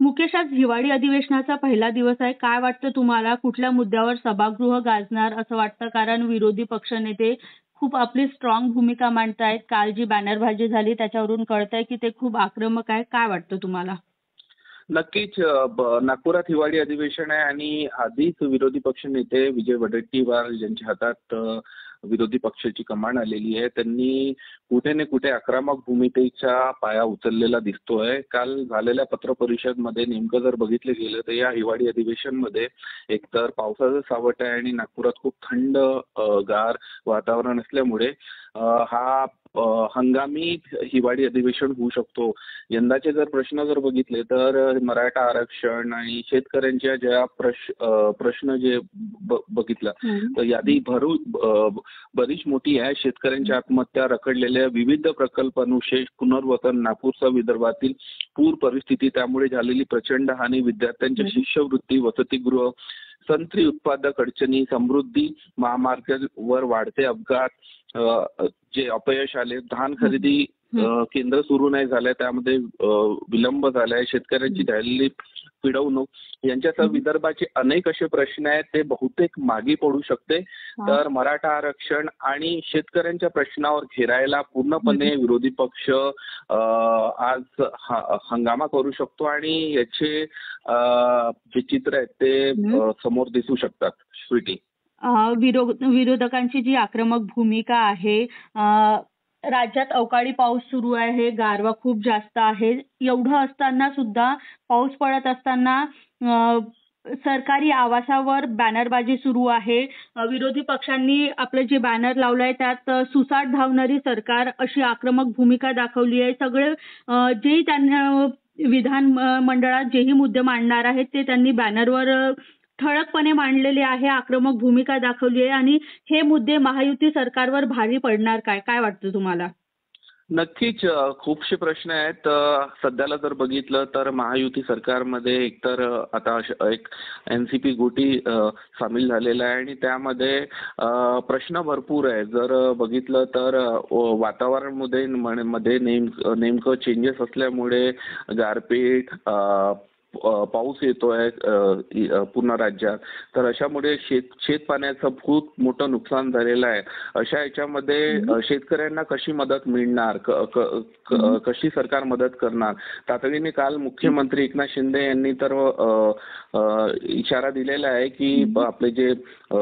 मुकेश, आज हिवाळी अधिवेशनाचा पहिला दिवस आहे. काय वाटतं तुम्हाला? कुठल्या मुद्द्यावर सभागृह गाजणार असं वाटतं? कारण विरोधी पक्षनेते खूप आपली स्ट्रॉंग भूमिका मांडतायत. काल जी बॅनरबाजी झाली त्याच्यावरून कळतंय की ते खूप आक्रमक आहे. काय वाटतं तुम्हाला? नक्कीच नागपुरात हिवाळी अधिवेशन आहे आणि आधीच विरोधी पक्षनेते विजय वडेट्टीवार ज्यांच्या हातात विरोधी पक्षाची कमान आलेली आहे, त्यांनी कुठे ना कुठे आक्रमक भूमिकेचा पाया उचललेला दिसतोय. काल झालेल्या पत्रपरिषदमध्ये नेमकं जर बघितलं गेलं तर या हिवाळी अधिवेशनमध्ये एकतर पावसाचं सावट आहे आणि नागपुरात खूप थंड गार वातावरण असल्यामुळे हा हंगामी हिवाळी अधिवेशन होऊ शकतो. यंदाचे जर प्रश्न जर बघितले तर मराठा आरक्षण आणि शेतकऱ्यांच्या ज्या प्रश्न जे बघितलं तर यादी बरीच मोठी आहे. शेतकऱ्यांच्या आत्महत्या, रखडलेल्या विविध प्रकल्प, अनुशेष, पुनर्वसन, नागपूरसह विदर्भातील पूर परिस्थिती, त्यामुळे झालेली प्रचंड हानी, विद्यार्थ्यांच्या शिष्यवृत्ती, वसतिगृह, संत्री उत्पादक अडचणी, समृद्धी महामार्गावर वाढते अपघात, जे अपयश आले, धान खरेदी केंद्र सुरू नाही झालंय त्यामध्ये विलंब झालाय, शेतकऱ्यांची झालेली पिडवणूक यांच्यासह विदर्भाचे अनेक असे प्रश्न आहेत ते बहुतेक मागे पडू शकते. तर मराठा आरक्षण आणि शेतकऱ्यांच्या प्रश्नावर घेरायला पूर्णपणे विरोधी पक्ष आज हंगामा करू शकतो आणि याचे जे चित्र आहेत ते समोर दिसू शकतात. स्वीटी, विरोधकांची जी आक्रमक भूमिका आहे, राज्यात अवकाळी पाऊस सुरू आहे, गारवा खूप जास्त आहे. एवढं असताना सुद्धा, पाऊस पडत असताना सरकारी आवासावर बॅनरबाजी सुरू आहे. विरोधी पक्षांनी आपलं जे बॅनर लावलंय त्यात सुसाट धावणारी सरकार अशी आक्रमक भूमिका दाखवली आहे. सगळे जे त्यांना विधान मंडळात जेही मुद्दे मांडणार आहेत ते त्यांनी बॅनरवर ठळकपणे मांडलेले आहे, आक्रमक भूमिका दाखवली आहे आणि हे मुद्दे महायुती सरकारवर भारी पडणार काय वाटतं तुम्हाला? नक्कीच खूपसे प्रश्न आहेत. सध्याला जर बघितलं तर महायुती सरकारमध्ये एकतर आता एक एनसीपी गोटी सामील झालेला आहे आणि त्यामध्ये प्रश्न भरपूर आहे. जर बघितलं तर वातावरणामध्ये नेमकं चेंजेस असल्यामुळे गारपीट, पाऊस येतोय पूर्ण राज्यात, तर अशामुळे शेत पाण्याचं खूप मोठं नुकसान झालेलं आहे. अशा याच्यामध्ये शेतकऱ्यांना कशी मदत मिळणार, कशी सरकार मदत करणार? तातडीने काल मुख्यमंत्री एकनाथ शिंदे यांनी तर इशारा दिलेला आहे की आपले जे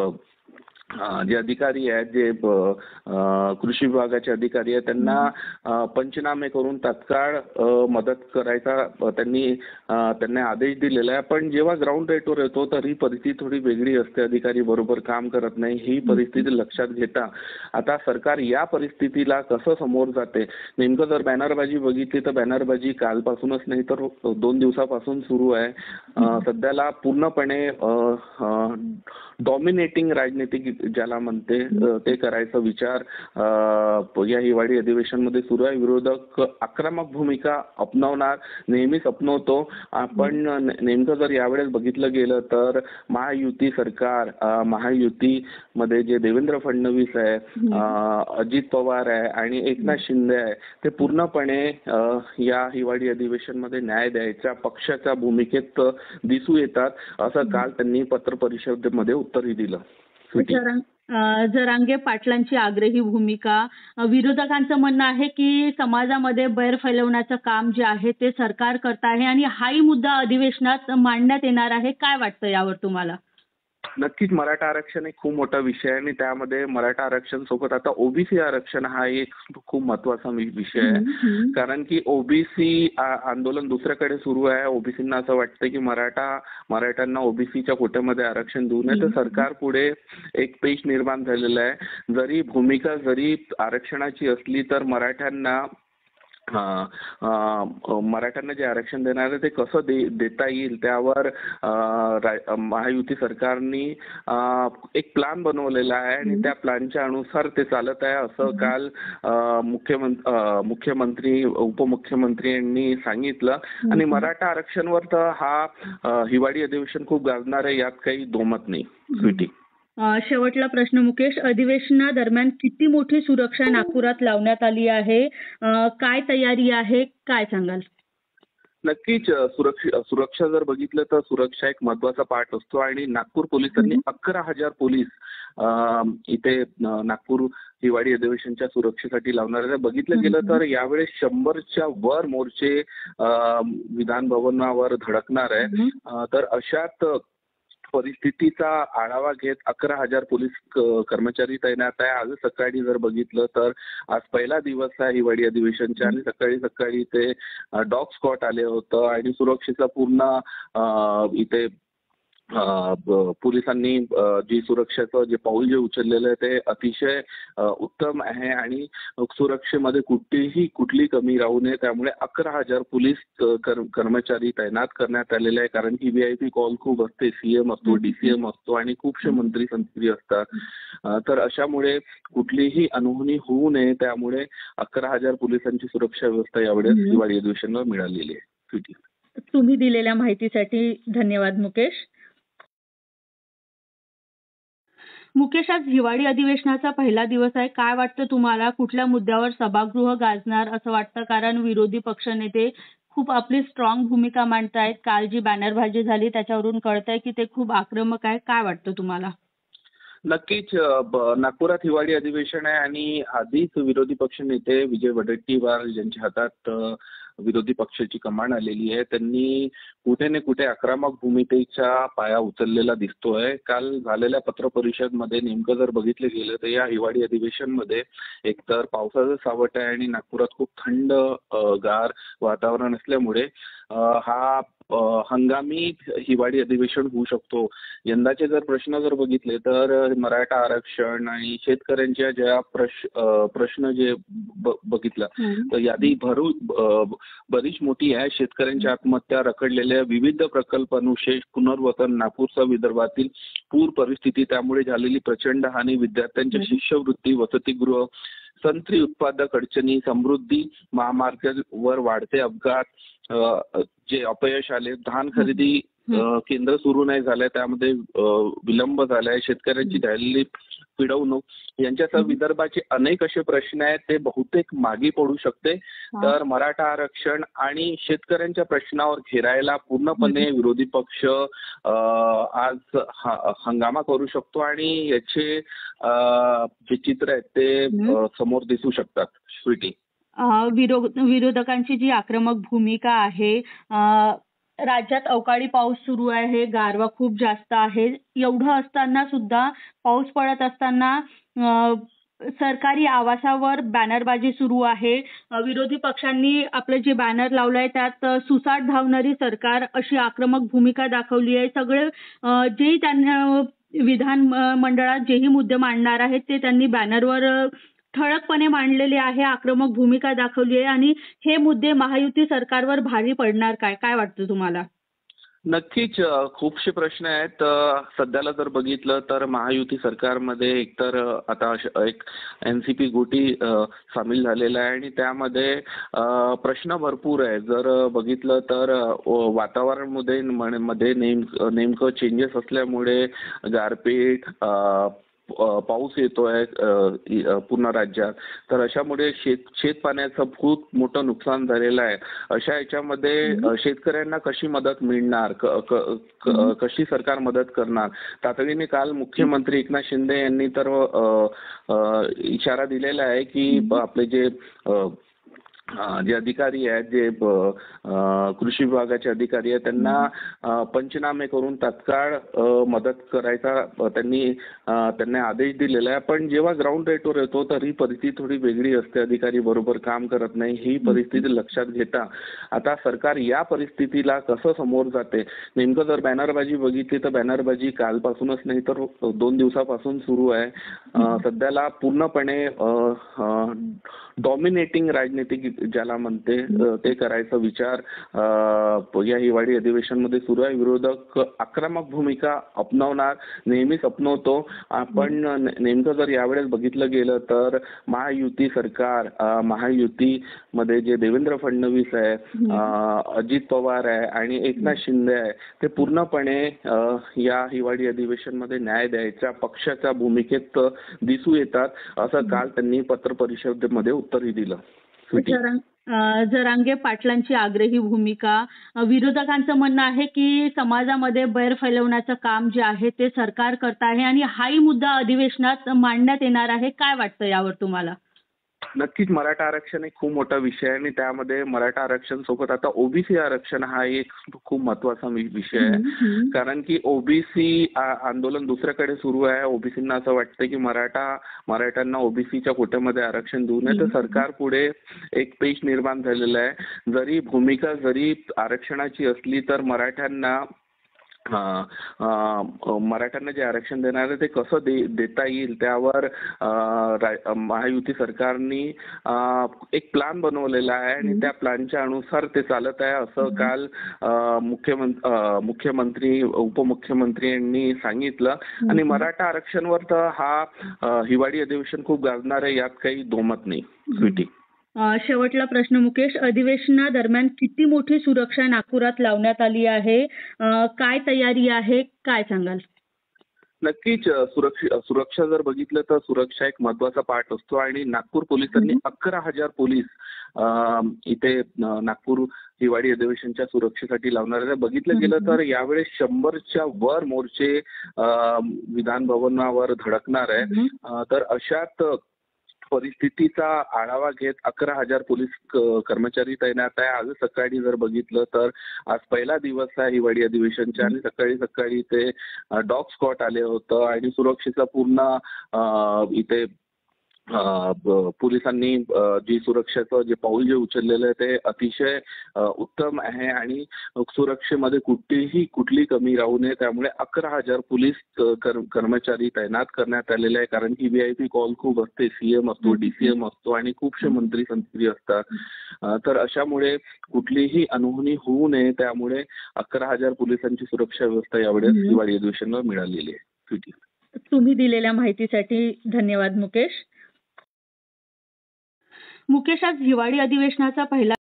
अधिकारी आहेत, जे कृषी विभागाचे अधिकारी आहेत, त्यांना पंचनामे करून तात्काळ मदत करायचा त्यांनी आदेश दिलेला आहे. पण जेव्हा ग्राउंड रेटवर येतो तर ही परिस्थिती थोडी वेगळी असते. अधिकारी बरोबर काम करत नाही. ही परिस्थिती लक्षात घेता आता सरकार या परिस्थितीला कसं समोर जाते? नेमकं जर बॅनरबाजी बघितली तर बॅनरबाजी कालपासूनच नाही तर 2 दिवसापासून सुरू आहे. सध्याला पूर्णपणे डॉमिनेटिंग राजनीतिक ज्याला म्हणते ते करायचा विचार या हिवाळी अधिवेशनमध्ये सुरू आहे. विरोधक आक्रमक भूमिका अपनावणार, नेहमीच अपनवतो. पण नेमकं जर यावेळेस बघितलं गेलं तर महायुती सरकार, महायुतीमध्ये जे देवेंद्र फडणवीस आहे, अजित पवार आहे आणि एकनाथ शिंदे आहे, ते पूर्णपणे या हिवाळी अधिवेशनमध्ये न्याय द्यायच्या पक्षाच्या भूमिकेत दिसू येतात, असं काल त्यांनी पत्रपरिषदेमध्ये उत्तरही दिलं. जरांगे पाटलांची आग्रही भूमिका. विरोधकांचं म्हणणं आहे की समाजामध्ये बैर फैलवण्याचं काम जे आहे ते सरकार करत आहे आणि हाही मुद्दा अधिवेशनात मांडण्यात येणार आहे. काय वाटतं यावर तुम्हाला? नक्कीच मराठा आरक्षण एक खूप मोठा विषय आहे आणि त्यामध्ये मराठा आरक्षण सोबत आता ओबीसी आरक्षण हा एक खूप महत्वाचा विषय आहे. कारण की ओबीसी आंदोलन दुसऱ्याकडे सुरू आहे. ओबीसींना असं वाटतं की मराठ्यांना ओबीसीच्या कोट्यामध्ये आरक्षण देऊ नये. तर सरकार पुढे एक पेच निर्माण झालेला आहे. जरी भूमिका आरक्षणाची असली तर मराठ्यांना जे आरक्षण देणार आहे ते कसं देता येईल त्यावर महायुती सरकारने एक प्लॅन बनवलेला आहे आणि त्या प्लॅनच्या अनुसार ते चालत आहे, असं काल मुख्यमंत्री, उपमुख्यमंत्री यांनी सांगितलं. आणि मराठा आरक्षणवर तर हा हिवाळी अधिवेशन खूप गाजणार आहे, यात काही दोमत नाही. स्वीटी, शेवटला प्रश्न मुकेश, अधिवेशनादरम्यान किती मोठी सुरक्षा नागपुरात लावण्यात आली आहे? काय तयारी आहे? काय सांगाल? नक्कीच सुरक्षा जर बघितलं तर सुरक्षा एक महत्वाचा पार्ट असतो आणि नागपूर पोलिसांनी 11,000 पोलीस इथे नागपूर हिवाळी अधिवेशनच्या सुरक्षेसाठी लावणार आहे. बघितलं गेलं तर यावेळेस 100च्या वर मोर्चे विधान भवनावर धडकणार आहे. तर अशात परिस्थितीचा आढावा घेत 11,000 पोलीस कर्मचारी तैनात आहे. आज सकाळी जर बघितलं तर आज पहिला दिवस आहे हिवाळी अधिवेशनचा आणि सकाळी सकाळी ते डॉग स्क्वॉड आले होतं आणि सुरक्षेचा पूर्ण इथे पोलिसांनी जी सुरक्षेचं जे पाऊल जे उचललेलं आहे ते अतिशय उत्तम आहे आणि सुरक्षेमध्ये कुठली कमी राहू नये त्यामुळे 11,000 पोलीस कर्मचारी तैनात करण्यात आलेले आहे. कारण की VIP कॉल खूप असते, CM असतो, DCM असतो आणि खूपशे मंत्री संत्री असतात. तर अशामुळे कुठलीही अनहोनी होऊ नये त्यामुळे 11,000 पोलिसांची सुरक्षा व्यवस्था यावेळेस हिवाळी अधिवेशनाला मिळालेली आहे. तुम्ही दिलेल्या माहितीसाठी धन्यवाद मुकेश. मुकेश, आज हिवाळी अधिवेशनाचा पहिला दिवस आहे. काय वाटतं तुम्हाला, कुठल्या मुद्द्यावर सभागृह गाजणार असं वाटतं? कारण विरोधी पक्षनेते खूप आपली स्ट्रॉंग भूमिका मांडतायत. काल जी बॅनरबाजी झाली त्याच्यावरून कळतंय की ते खूप आक्रमक आहे. काय वाटतं तुम्हाला? नक्कीच नागपुरात हिवाळी अधिवेशन आहे आणि आधीच विरोधी पक्ष नेते विजय वडेट्टीवार ज्यांच्या हातात विरोधी पक्षाची कमान आलेली आहे त्यांनी कुठे ना कुठे आक्रमक भूमिकेचा पाया उचललेला दिसतोय. काल झालेल्या पत्रपरिषदमध्ये नेमकं जर बघितलं गेलं तर या हिवाळी अधिवेशनमध्ये एकतर पावसाचं सावट आहे आणि नागपुरात खूप थंड गार वातावरण असल्यामुळे हा हंगामी हिवाळी अधिवेशन होऊ शकतो. यंदाचे जर प्रश्न जर बघितले तर मराठा आरक्षण आणि शेतकऱ्यांच्या ज्या प्रश्न जे बघितला तर यादी बरीच मोठी आहे. शेतकऱ्यांच्या आत्महत्या, रखडलेल्या विविध प्रकल्प, अनुशेष, पुनर्वसन, नागपूरसह विदर्भातील पूर परिस्थिती, त्यामुळे झालेली प्रचंड हानी, विद्यार्थ्यांच्या शिष्यवृत्ती, वसतिगृह, संत्री उत्पादक अडचणी, समृद्धी महामार्गावर वाढते अपघात, जे अपयश आले, धान खरेदी केंद्र सुरू नाही झालंय त्यामध्ये विलंब झालाय, शेतकऱ्यांची झालेली पिडवणूक यांच्यासह विदर्भाचे अनेक असे प्रश्न आहेत ते बहुतेक मागे पडू शकते. तर मराठा आरक्षण आणि शेतकऱ्यांच्या प्रश्नावर घेरायला पूर्णपणे विरोधी पक्ष आज हंगामा करू शकतो आणि याचे जे चित्र आहेत ते समोर दिसू शकतात. स्वीटी, विरोधकांची जी आक्रमक भूमिका आहे, राज्यात अवकाळी पाऊस सुरू आहे, गारवा खूप जास्त आहे, एवढं असताना सुद्धा पाऊस पडत असताना सरकारी आवासावर बॅनरबाजी सुरू आहे. विरोधी पक्षांनी आपलं जे बॅनर लावलंय त्यात सुसाट धावणारी सरकार अशी आक्रमक भूमिका दाखवली आहे. सगळे जे त्यांना विधान मंडळात जेही मुद्दे मांडणार आहेत ते त्यांनी बॅनरवर ठळकपणे मांडलेले आहे, आक्रमक भूमिका दाखवली आहे आणि हे मुद्दे महायुती सरकारवर भारी पडणार काय वाटतं तुम्हाला? नक्कीच खूपसे प्रश्न आहेत. सध्याला जर बघितलं तर महायुती सरकारमध्ये एकतर आता एक NCP गोटी सामील झालेला आहे आणि त्यामध्ये प्रश्न भरपूर आहे. जर बघितलं तर वातावरणामध्ये नेमकं चेंजेस असल्यामुळे गारपीट, पाऊस येतोय पूर्ण राज्यात, तर अशामुळे शेत पाण्याचं खूप मोठं नुकसान झालेलं आहे. अशा याच्यामध्ये शेतकऱ्यांना कशी मदत मिळणार, कशी सरकार मदत करणार? तातडीने काल मुख्यमंत्री एकनाथ शिंदे यांनी तर इशारा दिलेला आहे की आपले जे अधिकारी आहेत, जे कृषी विभागाचे अधिकारी आहेत त्यांना पंचनामे करून तात्काळ मदत करायचा त्यांनी आदेश दिलेला आहे. पण जेव्हा ग्राउंड रेटवर येतो तर ही परिस्थिती थोडी वेगळी असते. अधिकारी बरोबर काम करत नाही. ही परिस्थिती लक्षात घेता आता सरकार या परिस्थितीला कसं समोर जाते? नेमकं जर बॅनरबाजी बघितली तर बॅनरबाजी कालपासूनच नाही तर 2 दिवसापासून सुरू आहे. सध्याला पूर्णपणे डॉमिनेटिंग राजनीतिक ज्याला म्हणते ते करायचा विचार या हिवाळी अधिवेशनमध्ये सुरू आहे. विरोधक आक्रमक भूमिका अपनावणार, नेहमीच अपनवतो. आपण नेमकं जर यावेळेस बघितलं गेलं तर महायुती सरकार, महायुतीमध्ये जे देवेंद्र फडणवीस आहे, अजित पवार आहे आणि एकनाथ शिंदे आहे, ते पूर्णपणे या हिवाळी अधिवेशनमध्ये न्याय द्यायच्या पक्षाच्या भूमिकेत दिसू येतात, असं काल त्यांनी पत्रपरिषदेमध्ये उत्तरही दिलं. स्वीटी. जरांगे पाटलांची आग्रही भूमिका. विरोधकांचं म्हणणं आहे की समाजामध्ये बैर फैलवण्याचं काम जे आहे ते सरकार करत आहे आणि हाही मुद्दा अधिवेशनात मांडण्यात येणार आहे. काय वाटतं यावर तुम्हाला? नक्कीच मराठा आरक्षण एक खूप मोठा विषय आहे आणि त्यामध्ये मराठा आरक्षण सोबत आता ओबीसी आरक्षण हा एक खूप महत्वाचा विषय आहे. कारण की ओबीसी आंदोलन दुसऱ्याकडे सुरू आहे. ओबीसींना असं वाटतं की मराठ्यांना ओबीसीच्या कोट्यामध्ये आरक्षण देऊ नये. तर सरकार पुढे एक पेच निर्माण झालेला आहे. जरी भूमिका आरक्षणाची असली तर मराठ्यांना जे आरक्षण देणार आहे ते कसं देता येईल त्यावर महायुती सरकारने एक प्लॅन बनवलेला आहे आणि त्या प्लॅनच्या अनुसार ते चालत आहे असं काल मुख्यमंत्री उपमुख्यमंत्री यांनी सांगितलं. आणि मराठा आरक्षणवर तर हा हिवाळी अधिवेशन खूप गाजणार आहे, यात काही दोमत नाही. स्वीटी, शेवटला प्रश्न मुकेश, अधिवेशनादरम्यान किती मोठी सुरक्षा नागपुरात लावण्यात आली आहे? काय तयारी आहे? काय सांगाल? नक्कीच सुरक्षा जर बघितलं तर सुरक्षा एक महत्वाचा पार्ट असतो आणि नागपूर पोलिसांनी 11,000 पोलीस इथे नागपूर हिवाळी अधिवेशनच्या सुरक्षेसाठी लावणार आहे. बघितलं गेलं तर यावेळेस 100च्या वर मोर्चे विधान भवनावर धडकणार आहे. तर अशात परिस्थितीचा आढावा घेत 11,000 पोलीस कर्मचारी तैनात आहे. आज सकाळी जर बघितलं तर आज पहिला दिवस आहे हिवाळी अधिवेशनचा आणि सकाळी ते डॉग स्क्वॉड आले होतं आणि सुरक्षेचा पूर्ण इथे पोलिसांनी जी सुरक्षेचं जे पाऊल जे उचललेलं आहे ते अतिशय उत्तम आहे आणि सुरक्षेमध्ये कुठली कमी राहू नये त्यामुळे 11,000 पोलीस कर्मचारी तैनात करण्यात आलेले आहे. कारण की VIP कॉल खूप असते, CM असतो, DCM असतो आणि खूपशे मंत्री असतात. तर अशामुळे कुठलीही अनहोनी होऊ नये त्यामुळे 11,000 पोलिसांची सुरक्षा व्यवस्था यावेळेस हिवाळी अधिवेशनावर मिळालेली आहे. तुम्ही दिलेल्या माहितीसाठी धन्यवाद मुकेश. आज हिवाळी अधिवेशनाचा पहिला